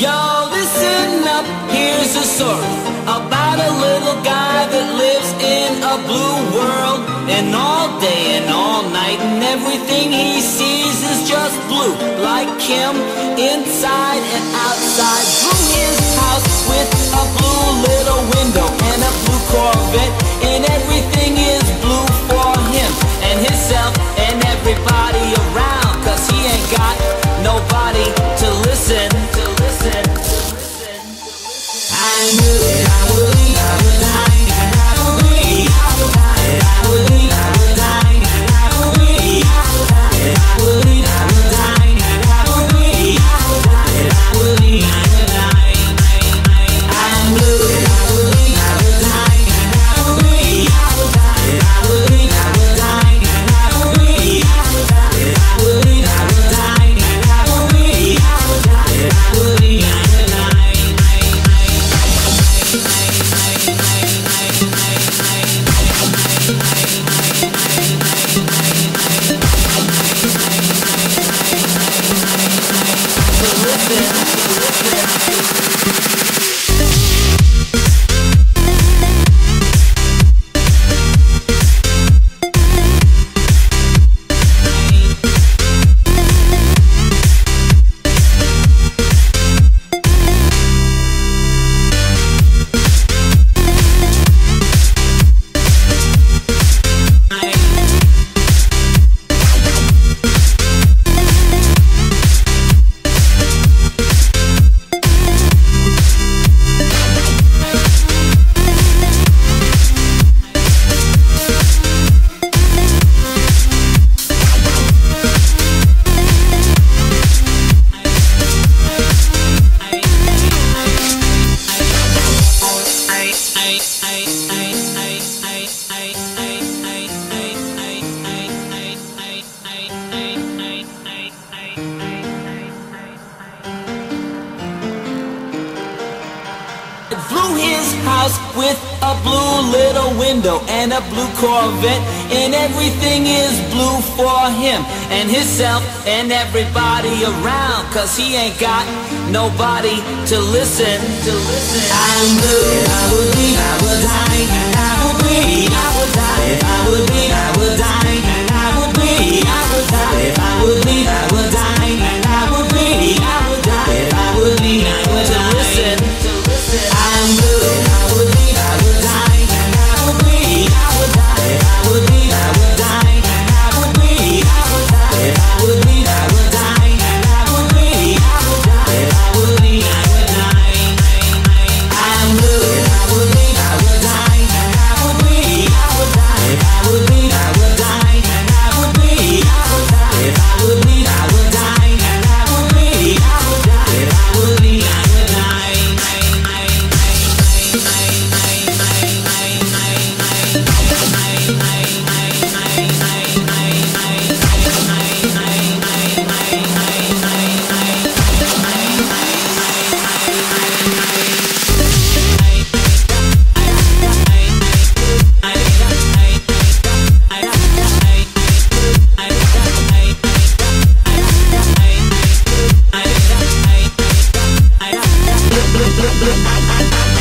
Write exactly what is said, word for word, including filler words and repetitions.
Yo, listen up, here's a story about a little guy that lives in a blue world. And all day and all night and everything he sees is just blue. Like him, inside and outside. Blew his house with a blue little window and a blue Corvette. And everything is blue for him and himself and everybody around. Cause he ain't got nobody to listen, to listen, to listen, to listen. I knew it, I would leave, I would die, and I would leave, I would die, and I would leave, I would die, and I would leave, I would die, and I would leave, I would die, and I would leave, I would die, and I would leave, I would die. I knew it, I would leave, I would die, and I would leave, I would die, and I would leave, I would die, and I would leave, I would die, and I would leave, I would die, and I would leave, I would die, and I would leave, I would die. Blew his house with a blue little window and a blue Corvette. And everything is blue for him and himself and everybody around. Cause he ain't got nobody to listen, to listen. I knew it, I would leave, I would die, and I would bleed, I would die. If I would leave, I would die, and I would bleed, I would die. If I would leave, I would die, and I would bleed, I would die. If I would leave, I would die. Listen, to listen. I knew it, I would leave, I would die, and I would bleed, I would die. If I would leave, I would die, and I would bleed, I would die. If I would leave, I would die, and I would bleed, I would die. If I would leave, I would die. I knew it, I would leave, I would die, and I would bleed, I would die. If I would leave, I would die, and I would bleed, I would die. If I would leave, I would die, and I would bleed, I would die. If I would leave, I would die. Look, look, look, look.